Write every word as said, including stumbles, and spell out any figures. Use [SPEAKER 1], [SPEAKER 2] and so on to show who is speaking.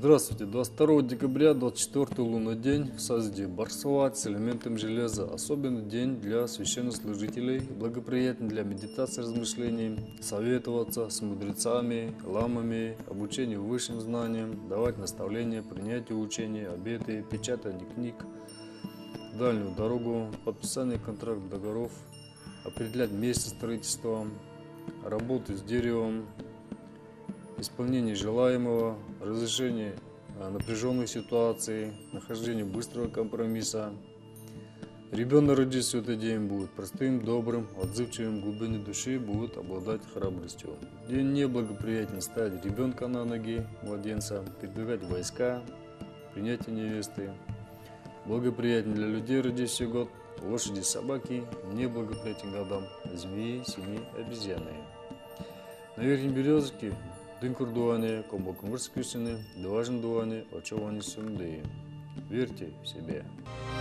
[SPEAKER 1] Здравствуйте! двадцать второго декабря, двадцать четвёртый лунный день в созвездии Барсуат с элементом железа. Особенный день для священнослужителей, благоприятный для медитации, размышлений, советоваться с мудрецами, ламами, обучению высшим знаниям, давать наставления, принятию учения, обеты, печатание книг, дальнюю дорогу, подписание контрактов, договоров, определять место строительства, работы с деревом, исполнение желаемого, разрешение напряженных ситуаций, нахождение быстрого компромисса. Ребенок, родившийся в этот день, будет простым, добрым, отзывчивым, в глубине души будет обладать храбростью. День неблагоприятен ставить ребенка на ноги, младенца, передвигать войска, принятие невесты. Благоприятен для людей, родившихся год, лошади, собаки, неблагоприятен годам, змеи, свиньи, обезьяны. На верхней березке дын курдуане, комбо кумырс күсіні, дважын дуане, очевани сумды. Верьте в себя.